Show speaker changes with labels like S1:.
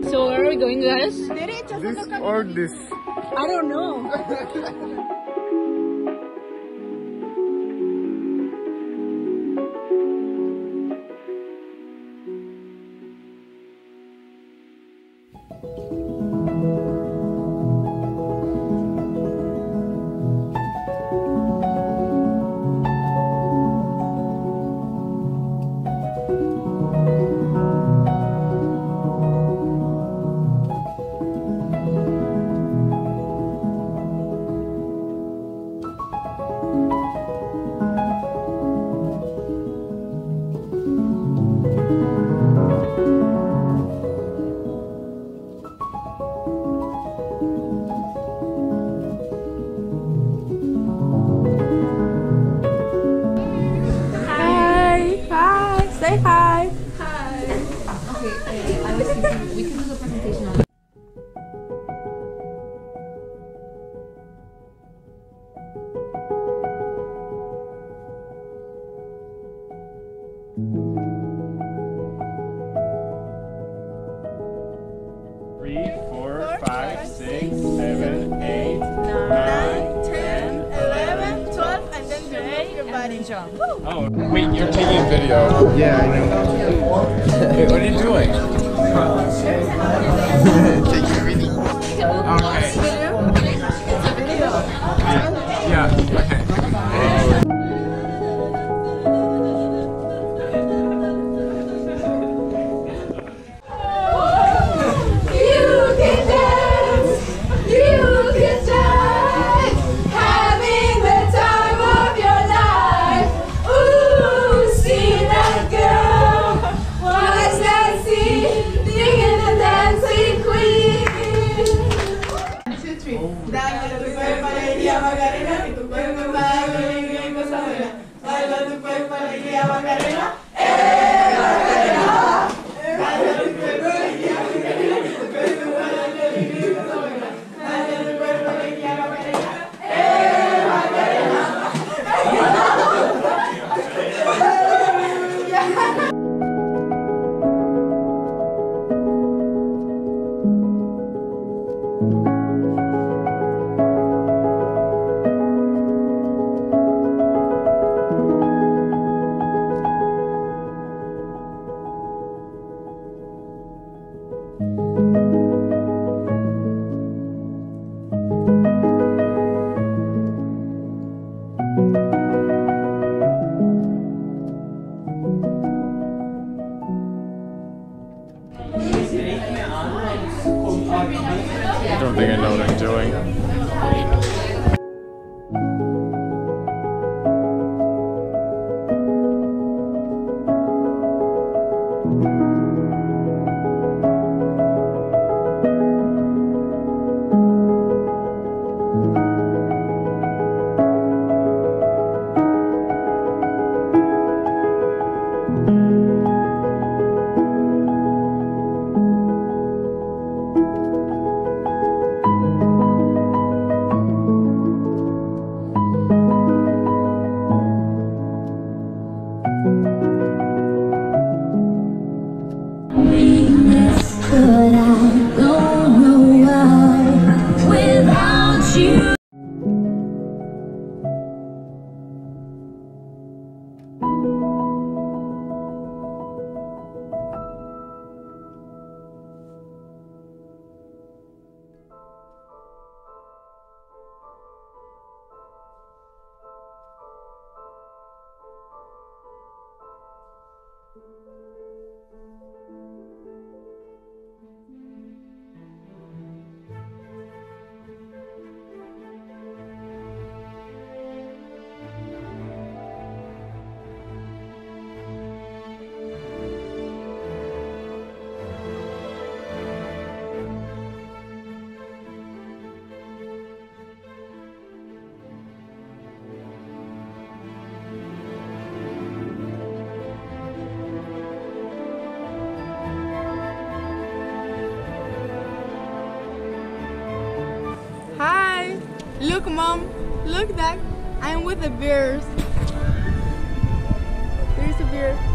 S1: So where are we going, guys?
S2: This or this?
S1: I don't know.
S3: Say hi.
S4: Hi. Okay, I was thinking we can do the presentation on.
S2: Three, 4, 5, 6, 7, 8, 9, 10, 11, 12, and then today your body jump. Oh, wait, you're taking a video. Yeah, I know. Wait, what are you doing? Taking a video. Okay.
S4: It's a video.
S2: Yeah, okay. I don't think I know what I'm doing.
S5: But I don't know why without you.
S3: Hi. Look, Mom. Look, Dad. I'm with the bears. There's a bear.